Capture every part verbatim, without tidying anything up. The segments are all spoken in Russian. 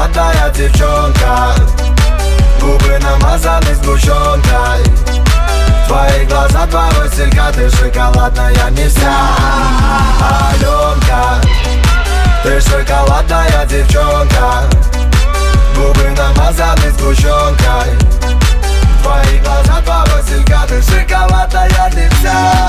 шоколадная девчонка, губы намазаны сгущенкой. Твои глаза, два василька, ты шоколадная не вся. Аленка, ты шоколадная девчонка, губы намазаны сгущенкой. Твои глаза, два василька, ты шоколадная не вся.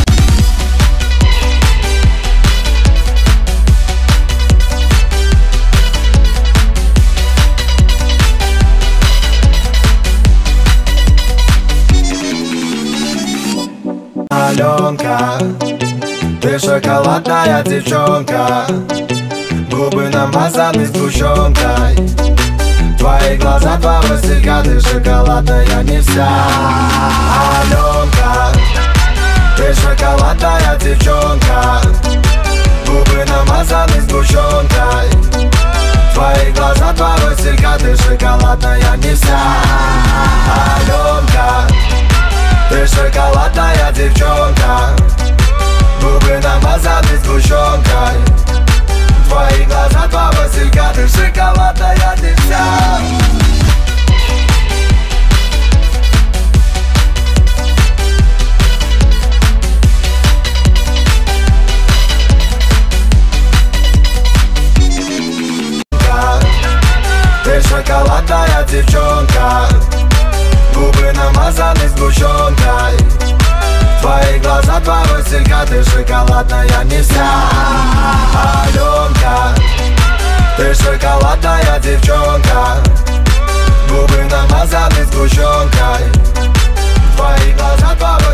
Аленка, ты шоколадная девчонка, губы намазаны сгущенкой. Твои глаза, два василька, ты шоколадная не вся. Аленка, ты шоколадная девчонка, губы намазаны сгущенкой. Твои глаза, два василька, ты шоколадная не вся. Аленка, ты шоколадная девчонка, губы намазаны сгущенкой. Твои глаза, два василька, ты шоколадная не вся. Ты шоколадная девчонка, губы намазаны сгущенкой. Твои глаза, два василька, ты шоколадная не вся. Аленка, ты шоколадная девчонка, губы намазаны сгущенкой. Твои глаза, два